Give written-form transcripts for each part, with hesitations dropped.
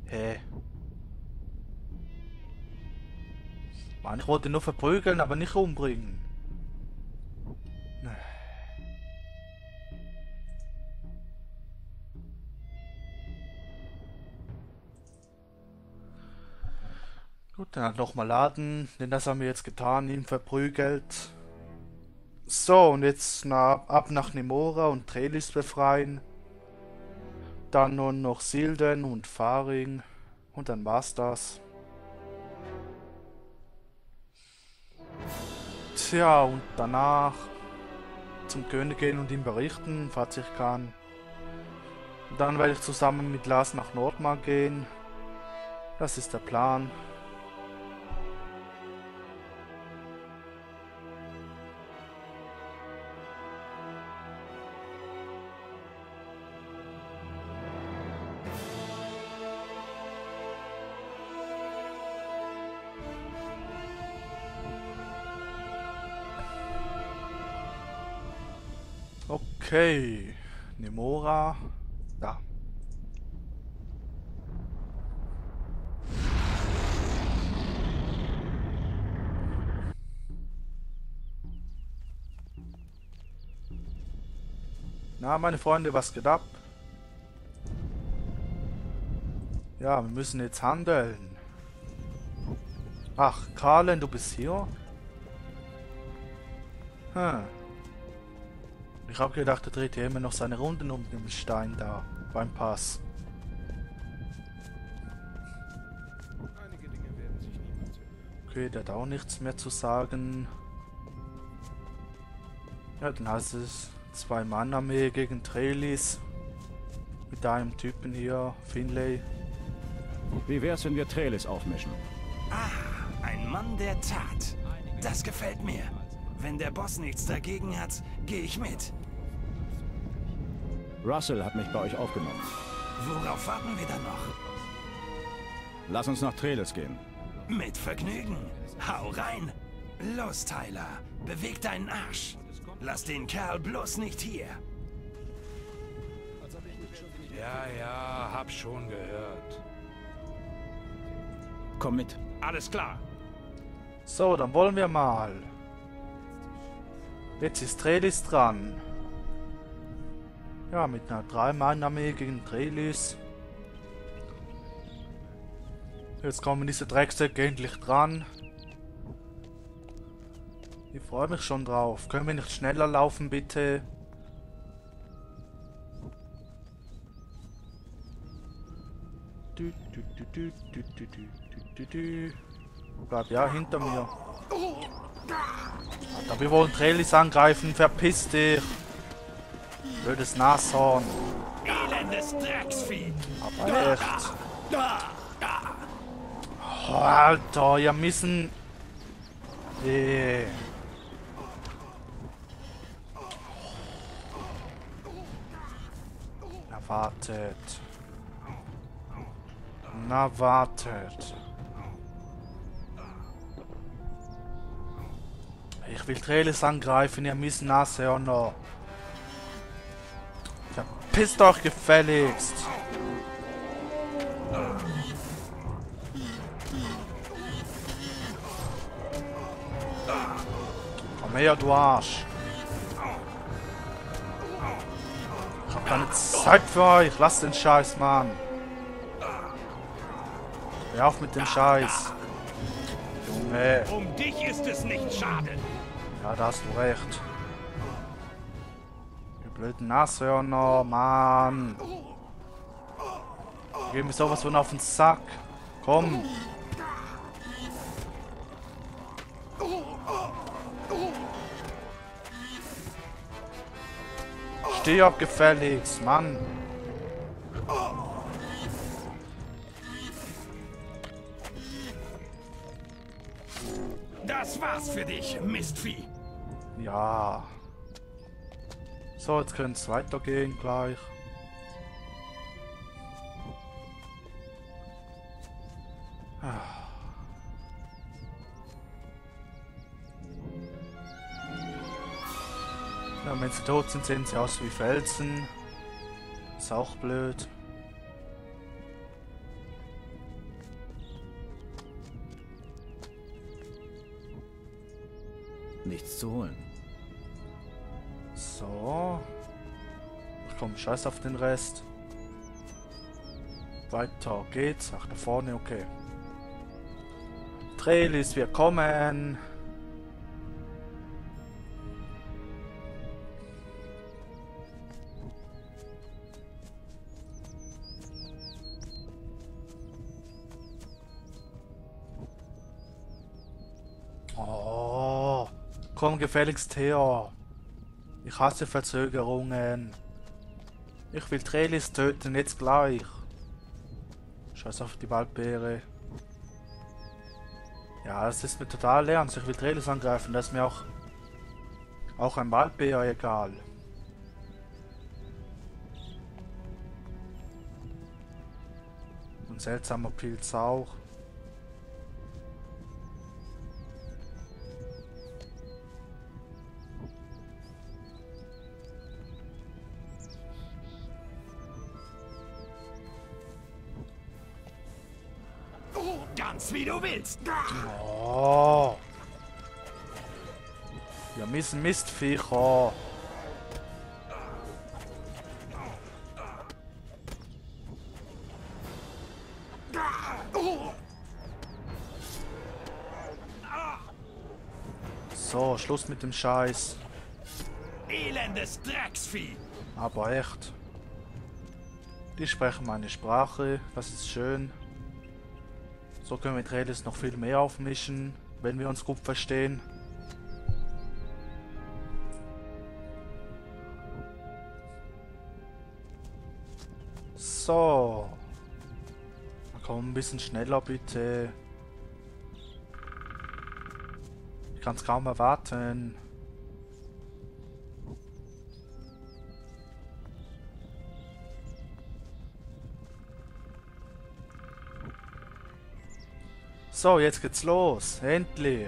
Hä? Mann, ich wollte ihn nur verprügeln, aber nicht umbringen. Gut, dann halt nochmal laden, denn das haben wir jetzt getan, ihn verprügelt. So, und jetzt ab nach Nemora und Trellis befreien. Dann nur noch Silden und Faring. Und dann war's das. Tja, und danach zum König gehen und ihm berichten, falls ich kann. Dann werde ich zusammen mit Lars nach Nordmark gehen. Das ist der Plan. Okay, Nemora. Da. Na, meine Freunde, was geht ab? Ja, wir müssen jetzt handeln. Ach, Karlen, du bist hier? Hm. Ich habe gedacht, er dreht hier immer noch seine Runden um den Stein da, beim Pass. Okay, der hat auch nichts mehr zu sagen. Ja, dann heißt es 2-Mann-Armee gegen Trellis. Mit einem Typen hier, Finlay. Wie wär's, wenn wir Trellis aufmischen? Ah, ein Mann der Tat. Das gefällt mir. Wenn der Boss nichts dagegen hat, gehe ich mit. Russell hat mich bei euch aufgenommen. Worauf warten wir dann noch? Lass uns nach Trellis gehen. Mit Vergnügen. Hau rein. Los, Tyler. Beweg deinen Arsch. Lass den Kerl bloß nicht hier. Ja, hab schon gehört. Komm mit. Alles klar. So, dann wollen wir mal. Jetzt ist Trellis dran. Ja, mit einer 3-Mann-Armee gegen Trellis. Jetzt kommen diese Drecksäcke endlich dran. Ich freue mich schon drauf. Können wir nicht schneller laufen, bitte? Bleib ja hinter mir. Alter, wir wollen Trellis angreifen. Verpiss dich. Blödes Nashorn. Elendes Drecksvieh. Aber echt. Oh, Alter, ihr müssen... Na wartet. Na wartet. Ich will Trellis angreifen, ihr müssen Nashörner. Verpisst euch gefälligst. Komm her, du Arsch. Ich hab keine Zeit für euch. Lasst den Scheiß, Mann. Hör auf mit dem Scheiß. Junge. Um dich ist es nicht schade. Ja, da hast du recht. Ihr blöden Nashörner, Mann. Geh mir sowas von auf den Sack. Komm. Steh ab gefälligst, Mann. Das war's für dich, Mistvieh. Ja. So, jetzt können es weitergehen gleich. Ja, wenn sie tot sind, sehen sie aus wie Felsen. Ist auch blöd. nichts zu holen. So. Ach komm, scheiß auf den Rest. Weiter geht's. Ach, da vorne, okay. Trailis, wir kommen. Oh, komm gefälligst her. Ich hasse Verzögerungen. Ich will Trailis töten, jetzt gleich. Scheiß auf die Waldbeere. Ja, das ist mir total ernst. Ich will Trailis angreifen, das ist mir auch ein Waldbeer egal. Ein seltsamer Pilz auch. Ganz wie du willst. Oh. Wir müssen Mistviecher. So, Schluss mit dem Scheiß. Elendes Drecksvieh. Aber echt. Die sprechen meine Sprache, das ist schön. So können wir mit Trailis noch viel mehr aufmischen, wenn wir uns gut verstehen. So. Komm, ein bisschen schneller bitte. Ich kann es kaum erwarten. So, jetzt geht's los. Endlich.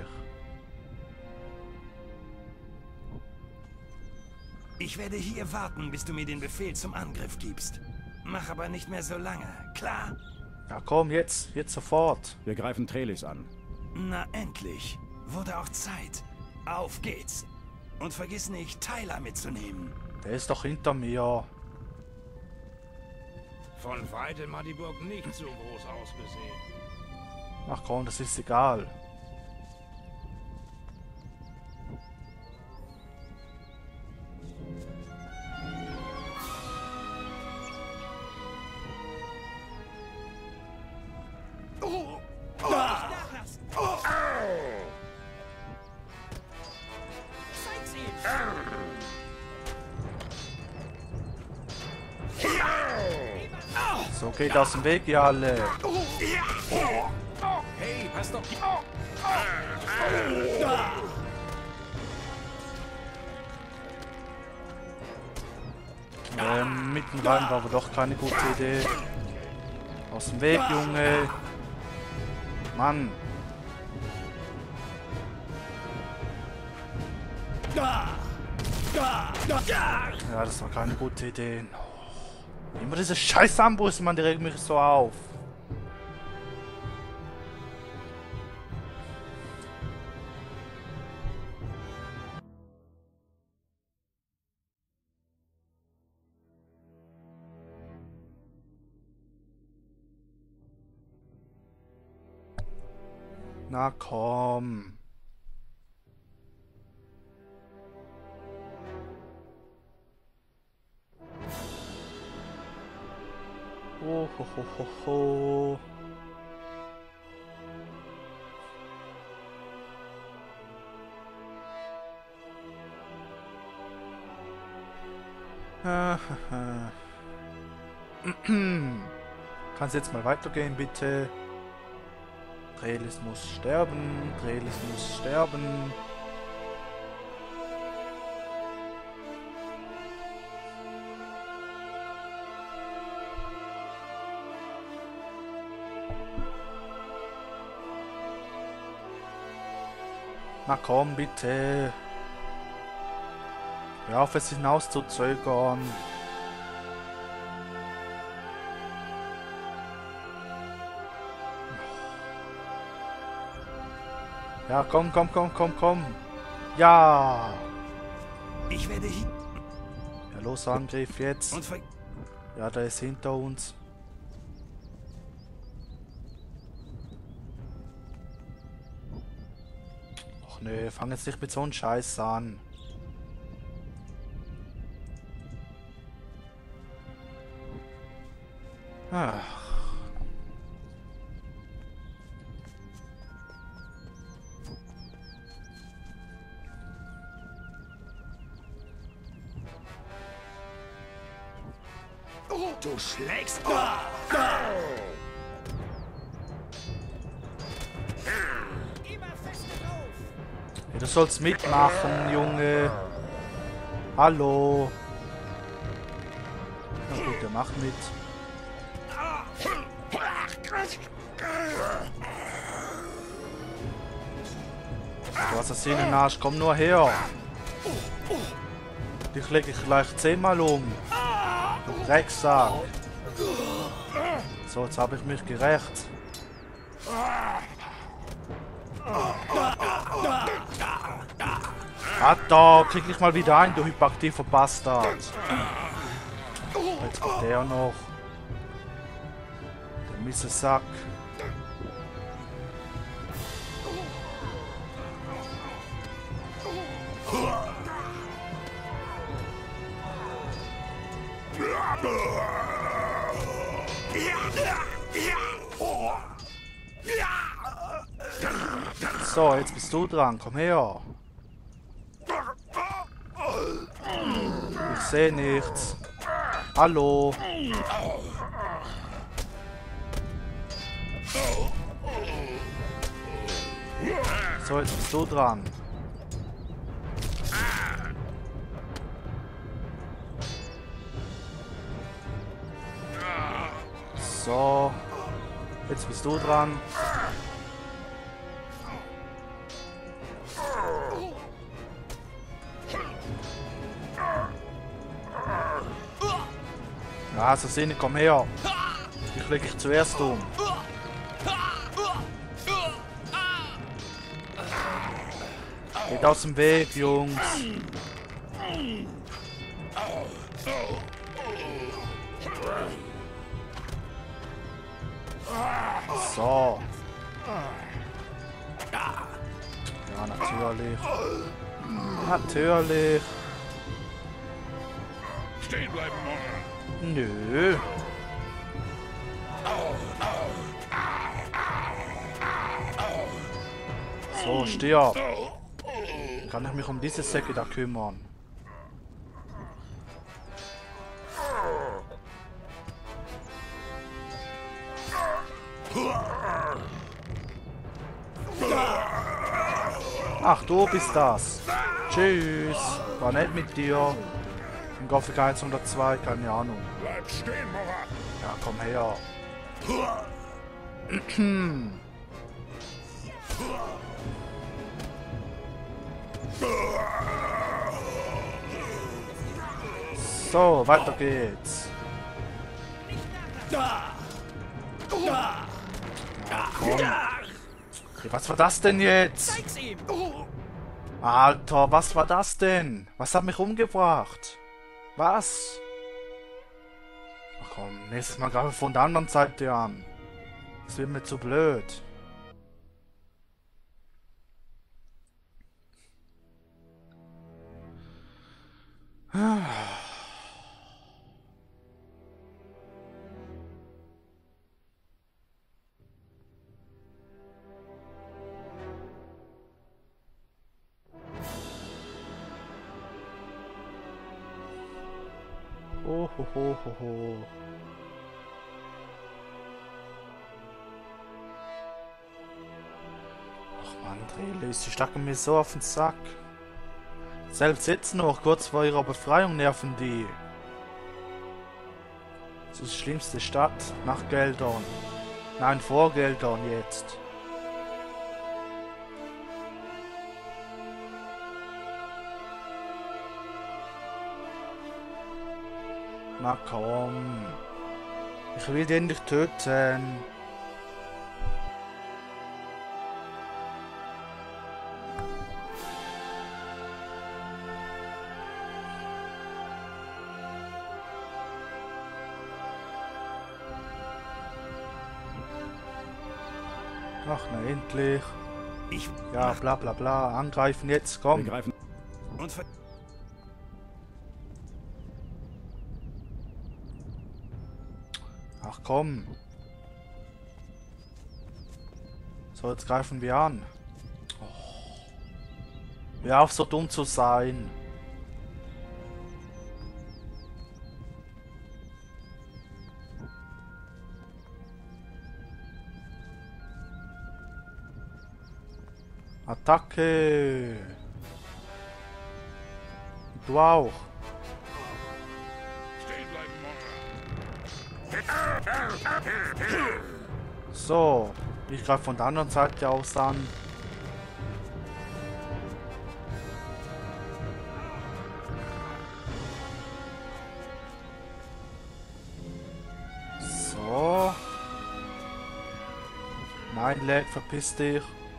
Ich werde hier warten, bis du mir den Befehl zum Angriff gibst. Mach aber nicht mehr so lange, klar? Ja komm, jetzt sofort. Wir greifen Trailis an. Na endlich. Wurde auch Zeit. Auf geht's. Und vergiss nicht, Tyler mitzunehmen. Der ist doch hinter mir. Von weitem hat die Burg nicht so groß ausgesehen. Ach komm, das ist egal. So, geht aus dem Weg, ihr alle. Hey, pass doch... Mitten rein war aber doch keine gute Idee. Aus dem Weg, Junge. Mann. Ja, das war keine gute Idee. Immer diese scheiß Ambush, man, die regt mich so auf. Na komm. Oh, ho, ho, ho, ho. Kannst jetzt mal weitergehen, bitte? Trailis muss sterben. Trailis muss sterben. Na komm, bitte. Hör auf, es hinauszuzögern. Ja, komm, komm, komm, komm, komm. Ja! Ich werde hier... Ja, los, Angriff jetzt. Und ver... Ja, der ist hinter uns. Och nö, fang jetzt nicht mit so einem Scheiß an. Ach. Du schlägst... Ja, du sollst mitmachen, Junge. Hallo. Na gut, der macht mit. Du Assassinenarsch, komm nur her. Dich leg ich gleich 10-mal um. Du Drecksack. So, jetzt habe ich mich gerecht. Da, krieg ich mal wieder ein, du hyperaktiver Bastard. Jetzt kommt der noch. Der miese Sack. So, jetzt bist du dran, komm her. Ich sehe nichts. Hallo. So, jetzt bist du dran. So. Jetzt bist du dran. Ja, Assassine, komm her. Ich leg dich zuerst um. Geht aus dem Weg, Jungs. So. Ja, natürlich. Natürlich. Stehen bleiben, Mann. Nö. So, stirb. Kann ich mich um diese Säcke da kümmern? Ach, du bist das. Tschüss. War nett mit dir. Im Gothic 102, keine Ahnung. Bleib stehen, Morat. Ja, komm her. So, weiter geht's. Ja, komm. Hey, was war das denn jetzt? Alter, was war das denn? Was hat mich umgebracht? Was? Ach komm, nächstes Mal greife von der anderen Seite an. Das wird mir zu blöd. Oh, ho, ho, ho, ho. Ach man, Trelis, sie stacken mir so auf den Sack. Selbst jetzt noch, kurz vor ihrer Befreiung, nerven die. Das ist die schlimmste Stadt, nach Geldern. Nein, vor Geldern jetzt. Na komm. Ich will den nicht töten. Ach, na endlich. Ich... Ja, bla bla bla. Angreifen jetzt, Wir komm. greifen. Und Ach komm. So, jetzt greifen wir an. Oh. Hör auf, so dumm zu sein. Attacke! Du auch. So, ich greife von der anderen Seite aus an. So. Nein, Lag, verpiss dich.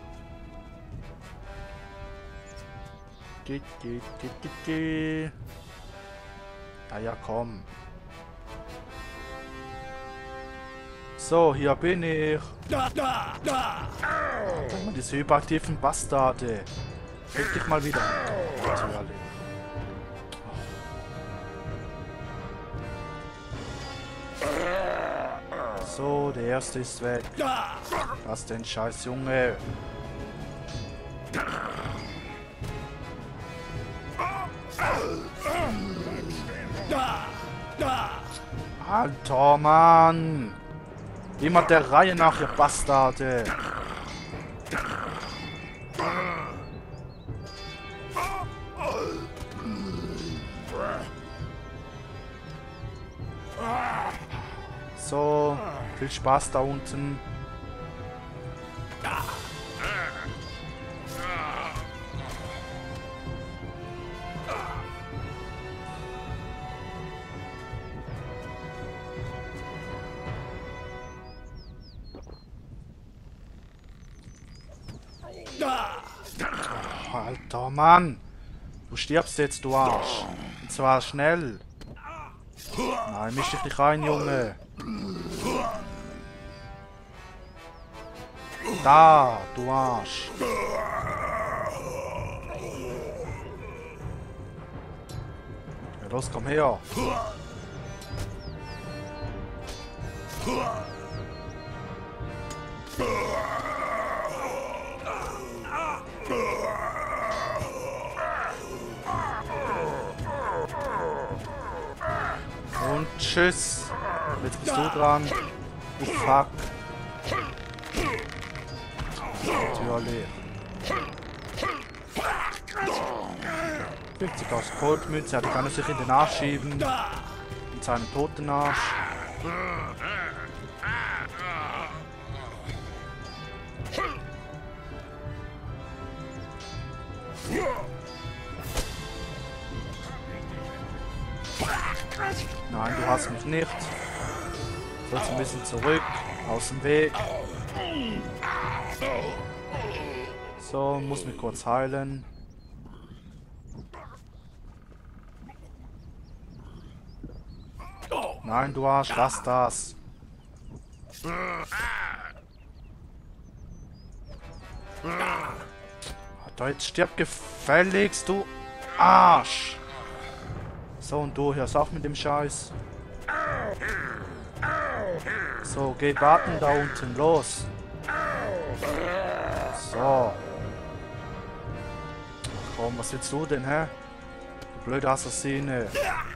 Ah ja, komm. So, hier bin ich. Diese hyperaktiven Bastarde. Reg dich mal wieder. So, der erste ist weg. Lass den Scheiß, Junge. Alter, Mann! Immer der Reihe nach, ihr Bastarde! So, viel Spaß da unten. Alter Mann! Du stirbst jetzt, du Arsch! Und zwar schnell! Nein, misch dich nicht rein, Junge! Da, du Arsch! Ja, los, komm her! Und tschüss. Jetzt bist du dran. Du Fuck. Tür leer. 50 aus Goldmünze. Die kann er sich in den Arsch schieben. In seinen toten Arsch. Nein, du hast mich nicht. Jetzt ein bisschen zurück, aus dem Weg. So, muss mich kurz heilen. Nein, du Arsch, lass das. Alter, jetzt stirb gefälligst, du Arsch. So, und du hörst auf mit dem Scheiß. So, geh warten da unten, los. So. Komm, was willst du denn, hä? Du blöde Assassine.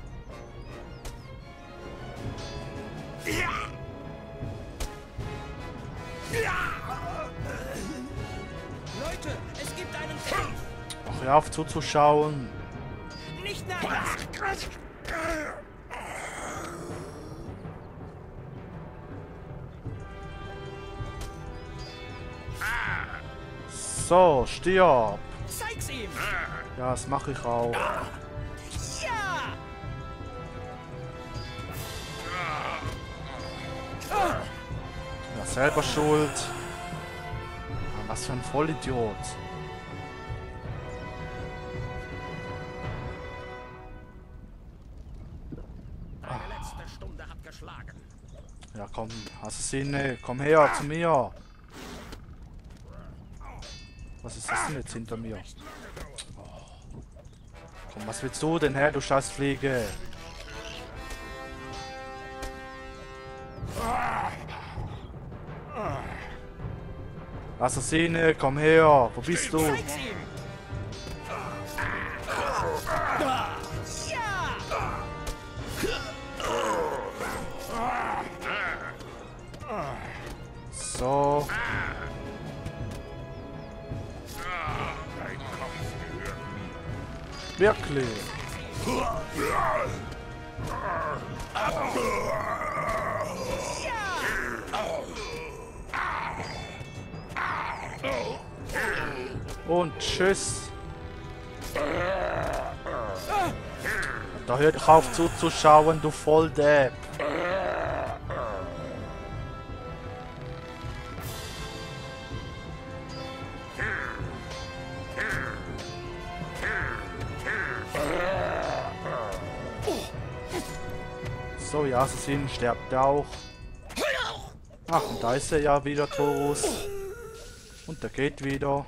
Leute, es gibt einen Kampf. Ach, hör auf zuzuschauen. Nicht nachlassen. So, stirb. Zeig's ihm. Ja, das mache ich auch. Ja. Ja, selber schuld. Ja, was für ein Vollidiot. Eine letzte Stunde hat geschlagen. Ja, komm, Assassine, komm her zu mir. Was ist das denn jetzt hinter mir? Oh. Komm, was willst du denn her, du Scheißfliege? Assassine, komm her! Wo bist du? Zeig's ihm! So. Wirklich? Und tschüss. Da hört doch auf zuzuschauen, du Volldepp. So, ja, Assassin stirbt auch. Ach, und da ist er ja wieder, Taurus. Und der geht wieder.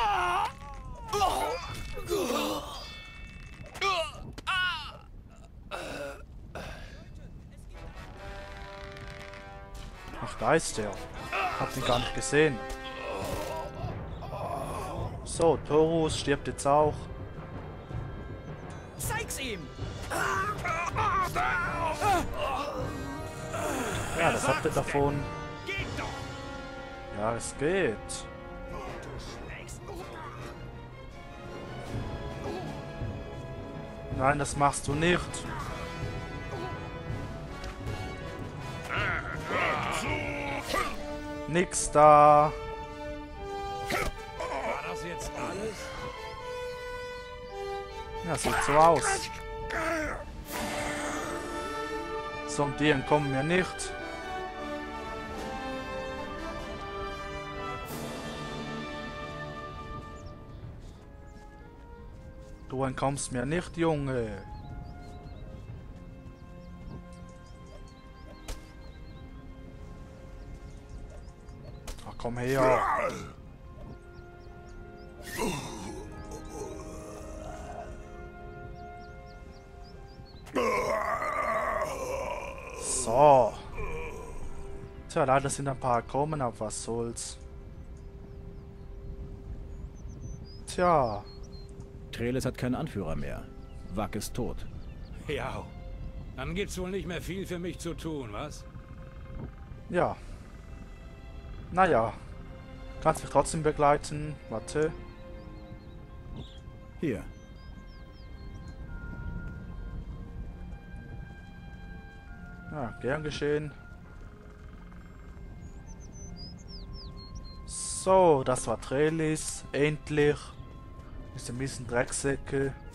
Ach, da ist er. Hab ihn gar nicht gesehen. So, Taurus stirbt jetzt auch. Zeig's ihm! Ja, das habt ihr davon. Ja, es geht. Nein, das machst du nicht. Nix da. War das jetzt alles? Ja, sieht so aus. So, und die entkommen mir nicht. Du entkommst mir nicht, Junge. Ach, komm her. So. Tja, leider sind ein paar gekommen, aber was soll's. Tja. Treles hat keinen Anführer mehr. Wack ist tot. Ja. Dann gibt's wohl nicht mehr viel für mich zu tun, was? Ja. Naja. Kannst mich trotzdem begleiten. Warte. Hier. Ja, gern geschehen. So, das war Trelis. Endlich. Diese miesen Drecksäcke.